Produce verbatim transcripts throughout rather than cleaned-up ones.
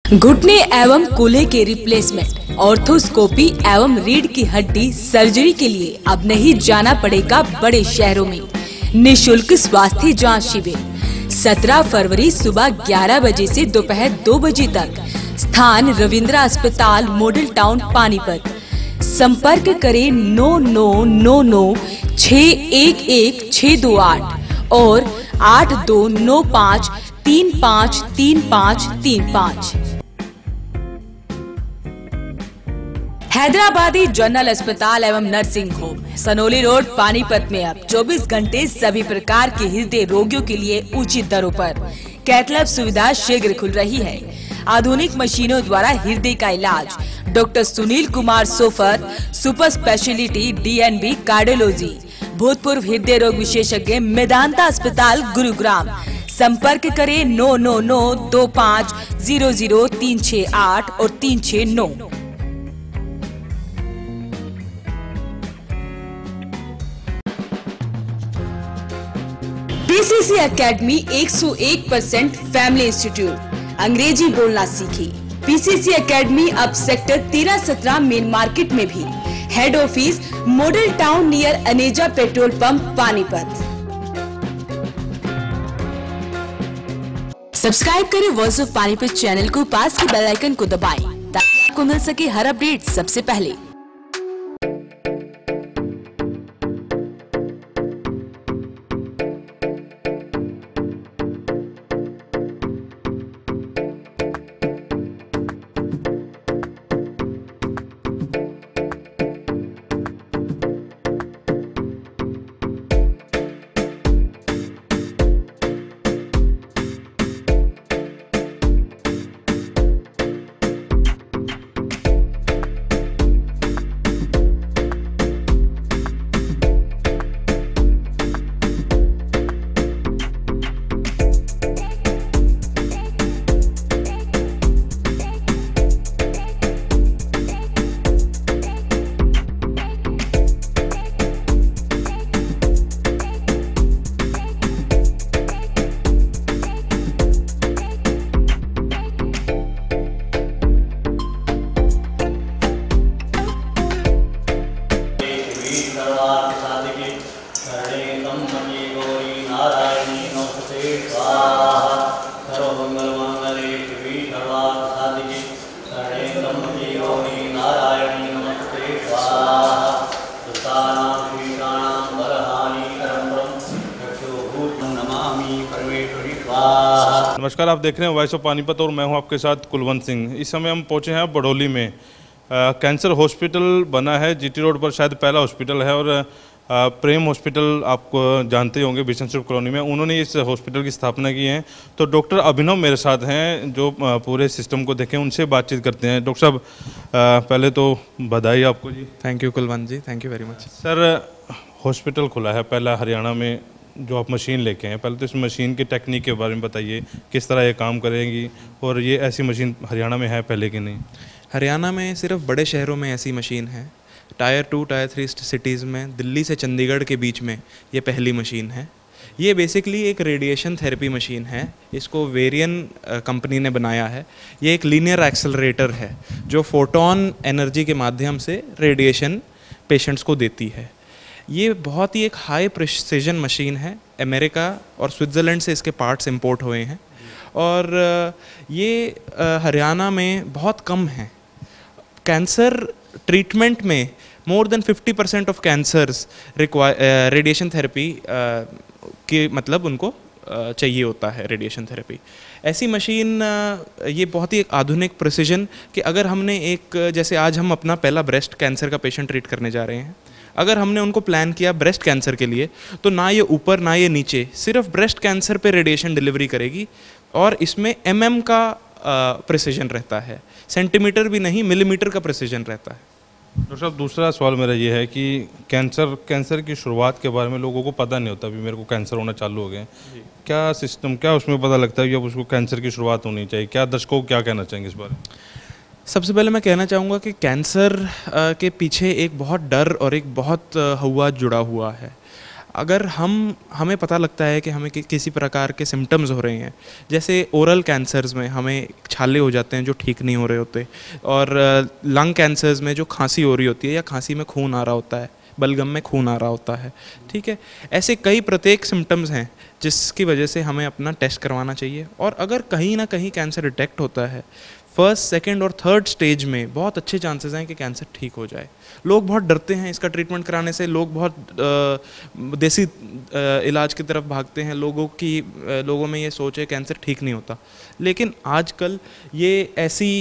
घुटने एवं कूल्हे के रिप्लेसमेंट, ऑर्थोस्कोपी एवं रीढ़ की हड्डी सर्जरी के लिए अब नहीं जाना पड़ेगा बड़े शहरों में। निशुल्क स्वास्थ्य जांच शिविर सत्रह फरवरी सुबह ग्यारह बजे से दोपहर दो बजे तक। स्थान रविंद्रा अस्पताल, मॉडल टाउन, पानीपत। संपर्क करें नौ नौ नौ नौ छह एक एक छह दो आठ और आठ दो नौ पाँच तीन पाँच तीन पाँच तीन पाँच। हैदराबादी जनरल अस्पताल एवं nursing home, Sanoli road, Panipat में अब चौबीस घंटे सभी प्रकार के हृदय रोगियों के लिए उचित दरों पर कैथलैब सुविधा शीघ्र खुल रही है। आधुनिक मशीनों द्वारा हृदय का इलाज। Doctor Sunil Kumar Sofar, super speciality DNB cardiology, भूतपूर्व हृदय रोग विशेषज्ञ, मेदांता अस्पताल, गुरुग्राम। संपर्क करें नौ नौ नौ दो पाँच जीरो जीरो तीन छह आठ और तीन छह नौ। पीसीसी एकेडमी एक सौ एक परसेंट फैमिली इंस्टीट्यूट। अंग्रेजी बोलना सीखी। पीसीसी एकेडमी अब सेक्टर तेरह सत्रह मेन मार्केट में भी। Head office model town near Aneja petrol pump, Panipat. Subscribe करें वॉइस ऑफ पानीपत चैनल को, पास के बेल आइकन को दबाएं ताकि आपको मिल सके हर अपडेट सबसे पहले। नमस्कार, आप देख रहे हैं वॉइस ऑफ पानीपत और मैं हूं आपके साथ कुलवंत सिंह। इस समय हम पहुंचे हैं बड़ौली में। आ, कैंसर हॉस्पिटल बना है जीटी रोड पर, शायद पहला हॉस्पिटल है। और आ, प्रेम हॉस्पिटल आपको जानते होंगे बिशनशिप कॉलोनी में, उन्होंने इस हॉस्पिटल की स्थापना की है। तो डॉक्टर अभिनव मेरे साथ हैं जो आ, पूरे सिस्टम को देखें, उनसे बातचीत करते हैं। डॉक्टर साहब, पहले तो बधाई आपको जी। Thank you Kulwant ji, thank you very much. Sir, hospital खुला है पहला हरियाणा में, जो आप मशीन लेके हैं, पहले तो इस मशीन की टेक्निक के बारे में बताइए, किस तरह ये काम करेगी और ये ऐसी मशीन हरियाणा में है पहले कि नहीं? हरियाणा में सिर्फ बड़े शहरों में ऐसी मशीन है। Tier two tier three cities में, दिल्ली से चंडीगढ़ के बीच में ये पहली मशीन है। ये बेसिकली एक रेडिएशन थेरेपी मशीन है। इसको वेरियन कंपनी ने बनाया है। ये एक लीनियर एक्सेलरेटर है जो फोटोन एनर्जी के माध्यम से रेडिएशन पेशेंट्स को देती है। ये बहुत ही एक हाई प्रिसिजन मशीन है। अमेरिका और स्विट्ज़रलैंड से इसके पार्ट्स इंपोर्ट हुए हैं और ये हरियाणा में बहुत कम है। कैंसर ट्रीटमेंट में more than fifty percent of cancers require radiation therapy के मतलब उनको चाहिए होता है रेडिएशन थेरेपी। ऐसी मशीन ये बहुत ही एक आधुनिक प्रिसिजन कि अगर हमने एक, जैसे आज हम अपना पहला ब्रेस्ट कैंसर का पेशेंट ट्रीट करने जा रहे हैं, अगर हमने उनको प्लान किया ब्रेस्ट कैंसर के लिए, तो ना ये ऊपर ना ये नीचे, सिर्फ ब्रेस्ट कैंसर पे रेडिएशन डिलीवरी करेगी। और इसमें एमएम का प्रिसिजन रहता है, सेंटीमीटर भी नहीं, मिलीमीटर का प्रिसिजन रहता है। डॉक्टर साहब, दूसरा सवाल मेरा ये है कि कैंसर कैंसर की शुरुआत के बारे में लोगों को पता नहीं होता। अभी मेरे को कैंसर होना चालू हो गया, क्या सिस्टम, क्या उसमें पता लगता है कि अब उसको कैंसर की शुरुआत होनी चाहिए? क्या दर्शकों को क्या कहना चाहेंगे इस बारे में? सबसे पहले मैं कहना चाहूँगा कि कैंसर के पीछे एक बहुत डर और एक बहुत हौवा जुड़ा हुआ है। अगर हम हमें पता लगता है कि हमें कि, किसी प्रकार के सिम्टम्स हो रहे हैं, जैसे ओरल कैंसर्स में हमें छाले हो जाते हैं जो ठीक नहीं हो रहे होते, और लंग कैंसर्स में जो खांसी हो रही होती है या खांसी में खून आ रहा होता है, बलगम में खून आ रहा होता है, ठीक है, ऐसे कई प्रत्येक सिम्टम्स हैं जिसकी वजह से हमें अपना टेस्ट करवाना चाहिए। और अगर कहीं ना कहीं कैंसर डिटेक्ट होता है फर्स्ट, सेकंड और थर्ड स्टेज में, बहुत अच्छे चांसेस हैं कि कैंसर ठीक हो जाए। लोग बहुत डरते हैं इसका ट्रीटमेंट कराने से, लोग बहुत आ, देसी आ, इलाज की तरफ भागते हैं, लोगों की आ, लोगों में ये सोच है कैंसर ठीक नहीं होता। लेकिन आजकल ये ऐसी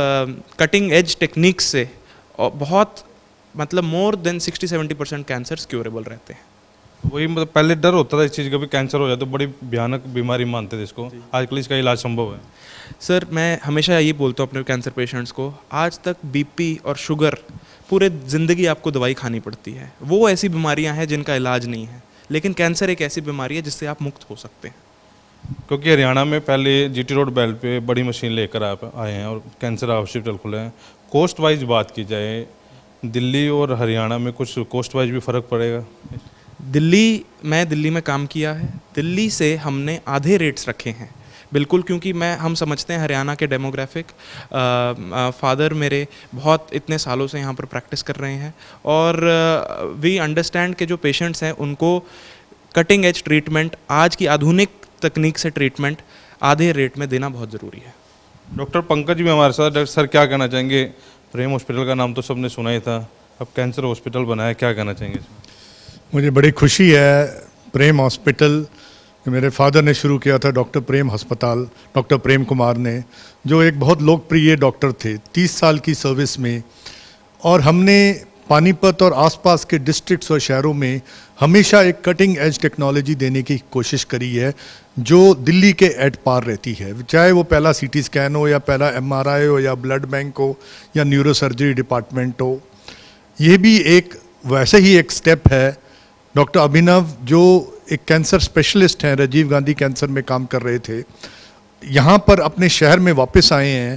कटिंग एज टेक्निक्स से बहुत मतलब more than sixty seventy percent cancers curable रहते हैं। वही मतलब पहले डर होता था इस चीज़ का भी, कैंसर हो जाए तो बड़ी भयानक बीमारी मानते थे इसको, आजकल इसका इलाज संभव है। सर मैं हमेशा यही बोलता हूँ अपने कैंसर पेशेंट्स को, आज तक बीपी और शुगर पूरे ज़िंदगी आपको दवाई खानी पड़ती है, वो ऐसी बीमारियाँ हैं जिनका इलाज नहीं है, लेकिन कैंसर एक ऐसी बीमारी है जिससे आप मुक्त हो सकते हैं। क्योंकि हरियाणा में पहले जीटी रोड बेल्ट पे बड़ी मशीन लेकर आप आए हैं और कैंसर हॉस्पिटल खुले हैं। कोस्ट वाइज बात की जाए, दिल्ली और हरियाणा में कुछ कोस्ट वाइज भी फ़र्क पड़ेगा? दिल्ली, मैं दिल्ली में काम किया है, दिल्ली से हमने आधे रेट्स रखे हैं बिल्कुल, क्योंकि मैं हम समझते हैं हरियाणा के डेमोग्राफिक, फादर मेरे बहुत इतने सालों से यहाँ पर प्रैक्टिस कर रहे हैं, और वी अंडरस्टैंड के जो पेशेंट्स हैं उनको कटिंग एज ट्रीटमेंट, आज की आधुनिक तकनीक से ट्रीटमेंट आधे रेट में देना बहुत ज़रूरी है। डॉक्टर पंकज भी हमारे साथ। डॉक्टर सर क्या कहना चाहेंगे? प्रेम हॉस्पिटल का नाम तो सबने सुना ही था, अब कैंसर हॉस्पिटल बनाया, क्या कहना चाहेंगे? मुझे बड़ी खुशी है, प्रेम हॉस्पिटल मेरे फादर ने शुरू किया था, डॉक्टर प्रेम अस्पताल, डॉक्टर प्रेम कुमार ने, जो एक बहुत लोकप्रिय डॉक्टर थे तीस साल की सर्विस में, और हमने पानीपत और आसपास के डिस्ट्रिक्ट्स और शहरों में हमेशा एक कटिंग एज टेक्नोलॉजी देने की कोशिश करी है जो दिल्ली के एट पार रहती है, चाहे वो पहला सीटी स्कैन हो या पहला एमआरआई हो या ब्लड बैंक हो या न्यूरो सर्जरी डिपार्टमेंट हो। ये भी एक वैसे ही एक स्टेप है। डॉक्टर अभिनव जो एक कैंसर स्पेशलिस्ट हैं, राजीव गांधी कैंसर में काम कर रहे थे, यहाँ पर अपने शहर में वापस आए हैं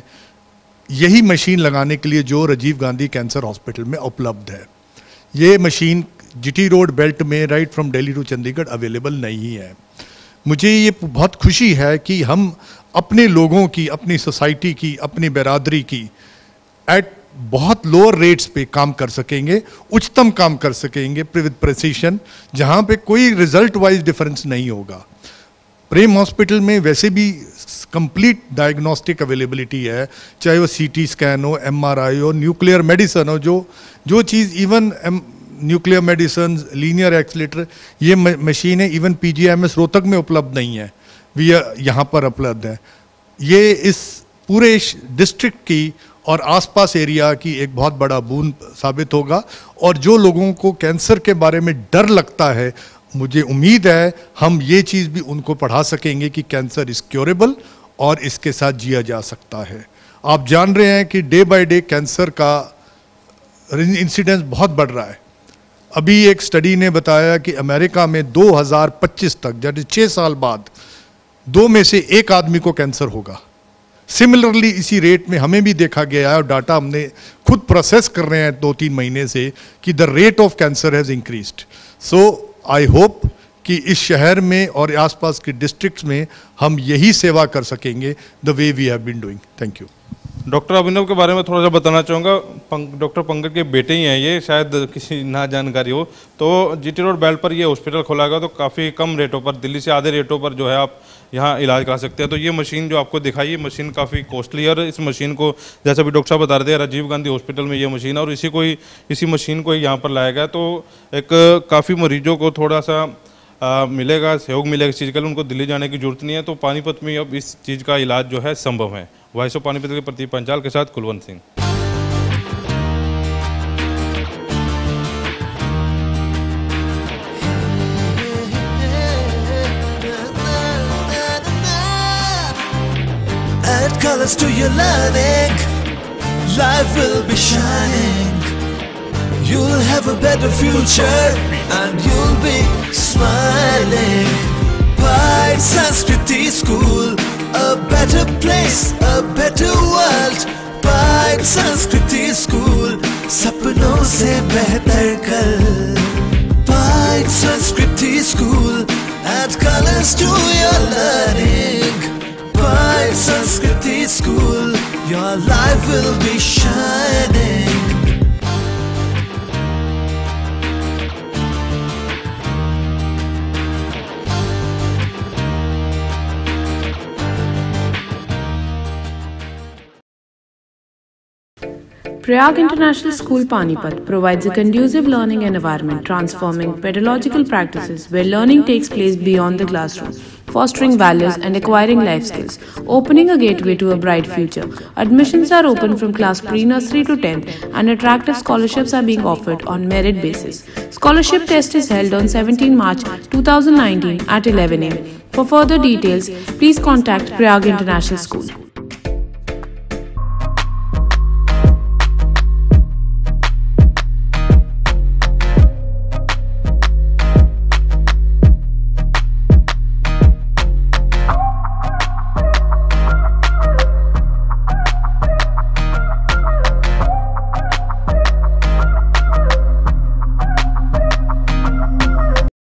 यही मशीन लगाने के लिए जो राजीव गांधी कैंसर हॉस्पिटल में उपलब्ध है। ये मशीन जीटी रोड बेल्ट में right from Delhi to Chandigarh available नहीं है। मुझे ये बहुत खुशी है कि हम अपने लोगों की, अपनी सोसाइटी की, अपनी बिरादरी की एट बहुत लोअर रेट्स पे काम कर सकेंगे, उच्चतम काम कर सकेंगे विद प्रिसीशन, जहाँ पे कोई रिजल्ट वाइज डिफरेंस नहीं होगा। प्रेम हॉस्पिटल में वैसे भी कंप्लीट डायग्नोस्टिक अवेलेबिलिटी है, चाहे वो सीटी स्कैन हो, एमआरआई हो, न्यूक्लियर मेडिसिन हो, जो जो चीज़ even nuclear medicine, linear accelerator, ये मशीनें इवन पीजीआईएमएस रोहतक में उपलब्ध नहीं है, वी यहाँ पर उपलब्ध है। ये इस पूरे डिस्ट्रिक्ट की और आसपास एरिया की एक बहुत बड़ा बूंद साबित होगा, और जो लोगों को कैंसर के बारे में डर लगता है, मुझे उम्मीद है हम ये चीज़ भी उनको पढ़ा सकेंगे कि कैंसर इज क्योरेबल और इसके साथ जिया जा सकता है। आप जान रहे हैं कि डे बाय डे कैंसर का इंसिडेंस बहुत बढ़ रहा है। अभी एक स्टडी ने बताया कि अमेरिका में दो हज़ार पच्चीस तक, यानी छः साल बाद, दो में से एक आदमी को कैंसर होगा। सिमिलरली इसी रेट में हमें भी देखा गया है, और डाटा हमने खुद प्रोसेस कर रहे हैं दो तीन महीने से, कि the rate of cancer has increased. So I hope कि इस शहर में और आसपास के डिस्ट्रिक्ट्स में हम यही सेवा कर सकेंगे the way we have been doing. Thank you. Doctor Abhinav के बारे में थोड़ा सा बताना चाहूँगा। पंक, डॉक्टर पंकज के बेटे ही हैं ये, शायद किसी ना जानकारी हो तो जीटी रोड बेल्ट पर ये हॉस्पिटल खोला गया, तो काफ़ी कम रेटों पर, दिल्ली से आधे रेटों पर जो है आप यहाँ इलाज करा सकते हैं। तो ये मशीन जो आपको दिखाई, ये मशीन काफ़ी कॉस्टली है, और इस मशीन को जैसा भी डॉक्टर साहब बता रहे थे, राजीव गांधी हॉस्पिटल में ये मशीन है, और इसी को ही इसी मशीन को यहाँ पर लाया गया। तो एक काफ़ी मरीजों को थोड़ा सा आ, मिलेगा, सहयोग मिलेगा इस चीज़ के लिए, उनको दिल्ली जाने की जरूरत नहीं है। तो पानीपत में अब इस चीज़ का इलाज जो है संभव है। वॉइस ऑफ पानीपत के प्रति पंचाल के साथ Kulwant Singh. Add colors to your learning, life will be shining. You'll have a better future and you'll be smiling. Pride Sanskriti School, a better place, a better world. Pride Sanskriti School, सपनों से बेहतर कल. Pride Sanskriti school, add colors to your learning. By Sanskriti School, your life will be shining. Prayag International School Panipat provides a conducive learning environment, transforming pedagogical practices where learning takes place beyond the classroom, fostering values and acquiring life skills, opening a gateway to a bright future. Admissions are open from class pre-nursery to tenth, and attractive scholarships are being offered on merit basis. Scholarship test is held on seventeenth March two thousand nineteen at eleven a m For further details, please contact Prayag International School.